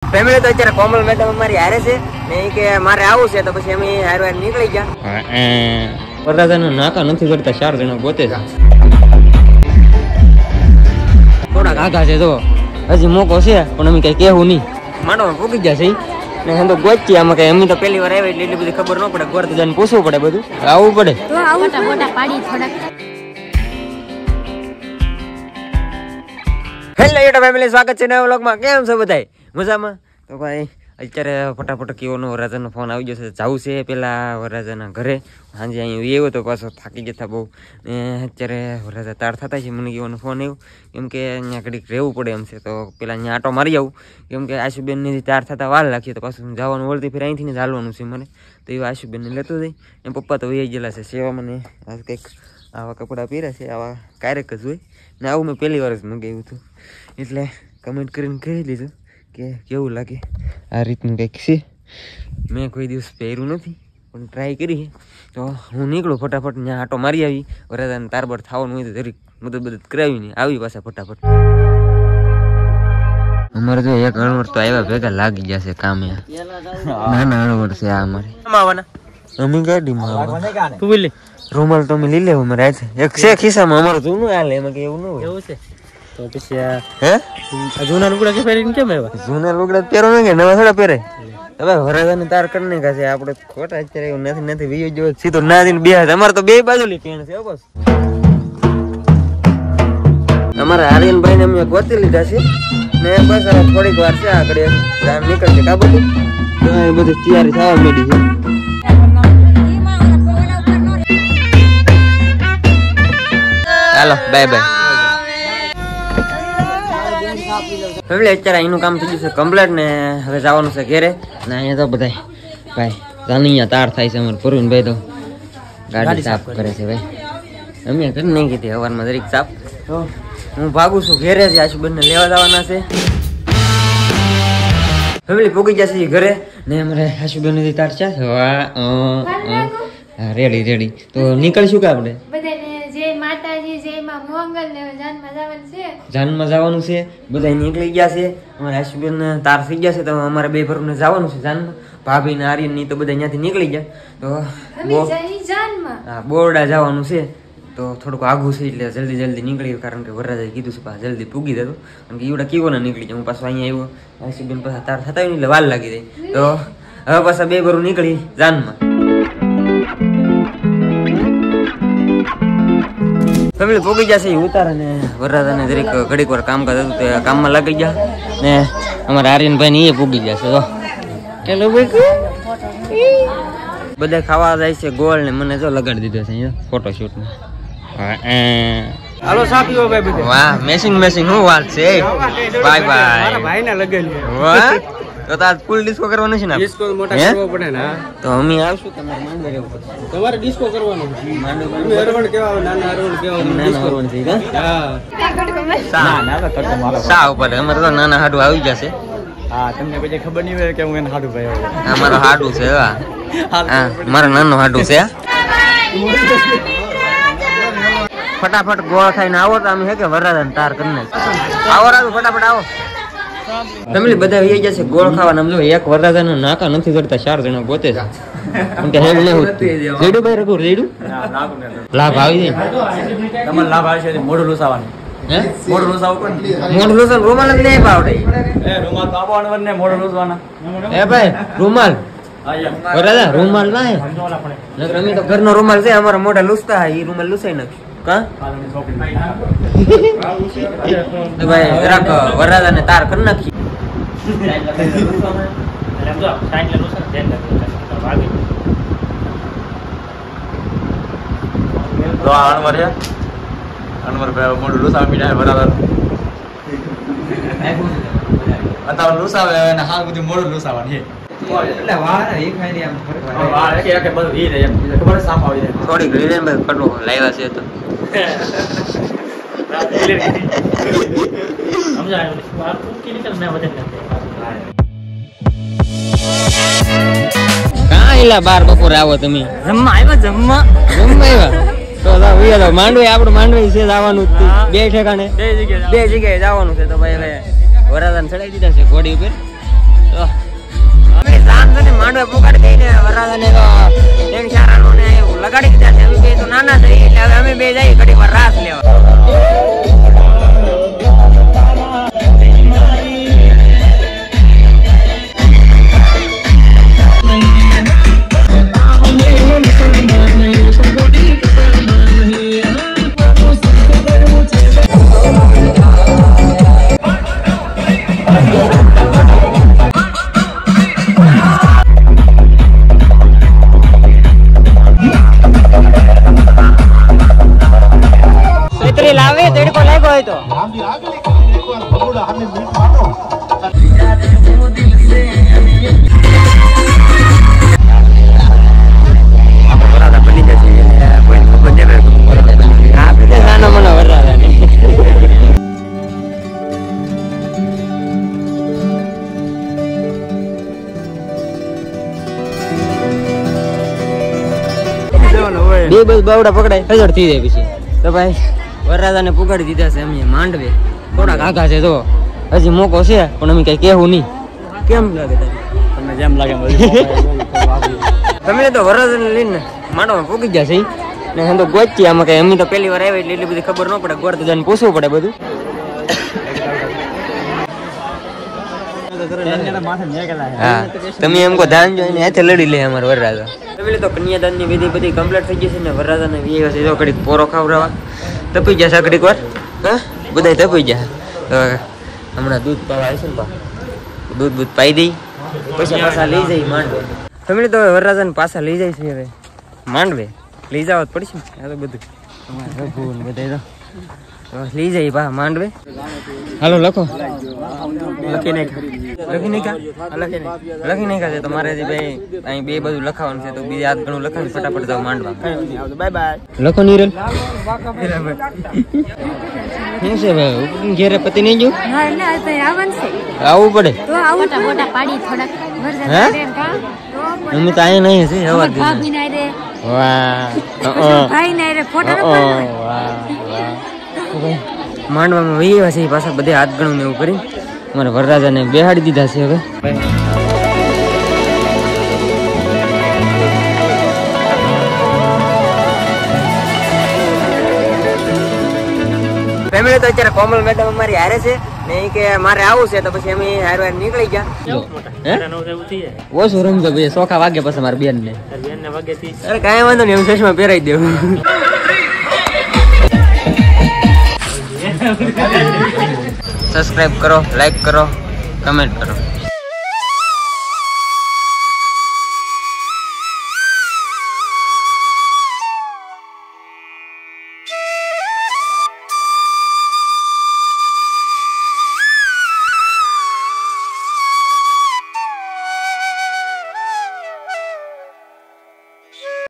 Family તો અત્યારે કોમલ madam અમારી હારે છે ને કે મારે આવું છે તો પછી અમે હારે નીકળી ગયા. વરરાજાના નાકા નથી કરતા 4 જણા ગોતે છે. થોડાક આઘા છે તો હજી મોકો છે પણ અમે કઈ કેવું નહીં. માંડવા પૂગી જશે ને એમ તો ગોચી આમાં કઈ અમે તો પહેલી વાર આવી એટલે એટલી બધી ખબર ન પડે. ઘર તો જઈને પૂછવું પડે, બધું આવવું પડે. હેલો યુટ્યુબ ફેમિલી, સ્વાગત છે નવા વ્લોગમાં. કેમ છો બધાય? મજામાં? તો ભાઈ અત્યારે ફટાફટ કેવોનો વરરાજાનો ફોન આવી જશે. જવું છે પેલા વરરાજાના ઘરે. સાંજે અહીંયા આવ્યો તો પાછો થાકી જતા બહુ ને અત્યારે વરરાજા તાર થતા છે. મને કેવાનો ફોન આવ્યો કેમ કે અહીંયા ઘડીક રહેવું પડે એમ છે. તો પેલા અહીંયા આટો મારી આવું કેમ કે આશુબેનની તાર થતા વાર લાગીએ તો પાછું જવાનું વળતી ફેર અહીંથી ને ચાલવાનું છે મને. તો એવા આશુબેનને લેતો જઈ. એમ પપ્પા તો વહી ગયેલા છે સેવા. મને કંઈક આવા કપડાં પહેર્યા છે, આવા ક્યારેક જ હોય ને આવું મેં પહેલી વાર જ મંગાવ્યું હતું. એટલે કમેન્ટ કરીને કહી દીધું કે કેવું લાગે. આ રીતનું કંઈક છે. મેં કોઈ દિવસ પહેર્યું નથી પણ ટ્રાય કરી. તો હું નીકળું ફટાફટ. ત્યાં આટો મારી આવી. વરરાજાને તારબાર થવાનું હોય તો જરીક મદદ કરાવી નહીં આવી પાછા ફટાફટ. અમારે જો એક હળવડ તો આવ્યા ભેગા લાગી ગયા છે કામે. નાના હળવડ છે આ અમારે. અમે ગાડીમાં તું બોલી રૂમાલ તો અમે લઈ લેવું મારે. એક છે ખિસ્સામાં. અમારું જૂનું હાલે એમાં કે એવું ન હોય. એવું છે તો પછી હે જૂના લુગડા કે પહેરીને કેમ આવ્યા? જૂના લુગડા પહેરો ને કે નવા થોડા પહેરે. હવે વરરાજાને તાર કરી નાખ્યા છે આપણે. ખોટા અત્યારે એવું નથી વિયો જો સીધો ના દઈને બે હાથ. અમારે તો બે બાજુ લીધી છે બસ. અમારા આર્યનભાઈ ને અમે ગોતી લીધા છે ને બસ થોડીક વાર છે આગળ નીકળશે કાબુલી. બધી તૈયારી થવા માંડી છે. હાલો બાય બાય. ફેમિલી અત્યારે અહીંનું કામ થઈ ગયું છે કમ્પ્લીટ ને હવે જવાનું છે ઘેરે. ને અહીંયા તો બધા ભાઈ જાનૈયા તાર થાય છે. અમારે પ્રવીણભાઈ તો ગાડી સાફ કરે છે ભાઈ. અમે કરી નહીં કીધી સવારમાં દરેક સાફ. તો હું ભાગું છું ઘેરે. જ આશુબેનને લેવા જવાના છે. ફેમિલી પૂગી જશે ઘરે ને અમારે આશુબેન તાર છે. રેડી તો નીકળશું કે આપણે જાનમાં જવાનું છે. બધા નીકળી ગયા છે. અમારે આશુબેન તાર થઈ ગયા છે તો અમારે બે ભરને જવાનું છે જાનમાં. ભાભી ને આર્યન ની તો બધા અહીંયાથી નીકળી ગયા. તો બોરડા જવાનું છે તો થોડુંક આઘું છે એટલે જલ્દી નીકળી. કારણ કે વરરાજાએ કીધું છે પાછા જલ્દી પૂગી જતો. કારણ કે એવડા કેવો ના નીકળી જાય. હું પાછો અહીંયા આવ્યો. આશુબેન પાછા તાર થતા હોય ને એટલે વાર લાગી જાય. તો હવે પાછા બે ભરું નીકળી જાનમાં. ફેમિલી પોગી જશે ઉતારે ને વરરાજાને જરીક ઘડીક વાર કામકાજ હતું તે કામમાં લાગી ગયા ને અમારા આર્યનભાઈ ને એ પૂગી જશે. તો ચાલો બધા ખાવા જાય છે ગોળ ને મને જો લગાડી દીધો છે અહીંયા ફોટોશૂટમાં. હાલો સાપીઓ ભાઈ બધે. વાહ મેસિંગ હું વાત છે. બાય મારા ભાઈને લગાડી. વાહ તો તાર ફૂલ ડિસ્કો કરવાનો છે ને? ડિસ્કો મોટા કરવો પડે ને. તો અમે આવશું તમારે માંડે રહેવું પડે. તમારે ડિસ્કો કરવાનો છે. માંડે હરવણ કેવા નાના હરવણ કેવા નાના હરવણ છે કે? હા ના તો મારો સા ઉપર અમારે તો નાના હાડું આવી જશે. હા તમને પછી ખબર નહીં હોય કે હું એને હાડું ભાઈ આવું. અમારો હાડું છે. હા મારો નાનો હાડું છે. ફટાફટ ગોળ ખાઈને આવો તો અમે હે કે વરરાજાને તાર કરી નાખ. આવો રાજુ ફટાફટ આવો. ફેમિલી બધા વહી જશે ગોળ ખાવાના. સમજો એક વરરાજાના નાકા નથી કરતા 4 જણા ગોતે છે. કેમ કે હેલ ને રેડું ભાઈ રઘુ રેડું લાભ આવી જાય. તમારે લાભ આવે છે મોઢું લૂસાવાનું. હે મોઢું લૂસાવું કોણ? મોઢું લૂસાવ રૂમાલ જ નહીં પાવડે. એ રૂમાલ તો આપવાનો ને મોઢું લૂસવાના. એ ભાઈ રૂમાલ વરરાજા રૂમાલ ના હે નકર અમે તો ઘરનો રૂમાલ છે. અમારા મોઢા લૂસતા એ રૂમાલ લૂસાઈ નાખશું. કા ભાઈ જરાક વરરાજાને તાર કરી નાખી. મોઢું લૂસાવે મીઠા બરાબર લૂસાવે અને હા બધું મોઢું લૂસાવાનું. થોડીક રીઝન કટો લાવ્યા છે તો કાંઈલા બાર બપોરે આવો તમે? જમવા આવ્યા તો માંડવી આપડે માંડવી છે જવાનું બે ઠેકાણે બે જગ્યાએ જવાનું છે. તો ભાઈ હવે વરરાજાને ચડાવી દીધા છે ઘોડી ઉપર. અમે સાંજને માંડવે પોકાડી દઈને વરરાજાને તો એક ચારાનો ને લગાડી દીધા છે. અમે બે તો નાના થઈ એટલે હવે અમે બે જઈએ ઘડીક વાર રાસ લેવા. લાવે તડકો લાગ્યો હોય તો નાના મને વરરાજા ને બે બસ બાવડા પકડાય હજર થઈ જાય પછી તો ભાઈ વરરાજાને પુગાડી દીધા છે અમે માંડવે. થોડાક આઘા છે તો હજી મોકો છે પણ અમે કઈ કેવું નહીં. કેમ લાગે તમને? જેમ લાગે તમે તો વરરાજાને લઈને માંડવામાં પૂગી ગયા છે ને હું તો ગોચી આમાં કઈ અમે તો પહેલી વાર આવી એટલે એટલી બધી ખબર ન પડે. ગોળ તો જઈને પૂછવું પડે બધું. હા તમે એમ કહો ધાન જોઈને હાથે લડી લે અમારા વરરાજા. તમે તો કન્યાદાન ની વિધિ બધી કમ્પ્લીટ થઈ ગઈ છે ને વરરાજાને વ્યવસ્થિત જો ઘડીક પોરો ખાવડાવવા તપી જશે ઘડીક વાર. હા બધા તપી જશે. હમણાં દૂધ પાવા આવશે ને દૂધ પાઈ દઈ પછી પાછા લઈ જાય માંડવે. તમે તો વરરાજાને પાછા લઈ જાય છે હવે માંડવે. લઈ જવા જ પડશે ને આ તો બધું બધા લઈ જાય પા માંડવે. હાલો લખો લખી નાખા છે તો મારે ભાઈ અહીં બે બધું લખાવાનું છે તો બીજે હાથ ઘણું લખાવી ફટાફટ જાવ માંડવા. બાય બાય લખો નીરલ. શું છે ભાઈ ઘેરે પતિ નહીં ગયું? આવવું પડે અમે તો અહીંયા નહીં છે અવાજ. માંડવામાં વહી છે પાછા બધે હાથ ગણું ને એવું કરી મારા વરરાજાને બેહાડી દીધા છે હવે. ફેમિલી તો અત્યારે કોમલ મેડમ અમારી હારે છે ને એ કે મારે આવું છે તો પછી અમે હારે નીકળી ગયા. ઓછું રમતો ભાઈ સોખા વાગે પછી મારા બેન ને અરે કાંઈ વાંધો નહીં, એમ ચશ્મા પહેરાઈ દેવું. સબસ્ક્રાઇબ કરો, લાઈક કરો, કમેન્ટ કરો.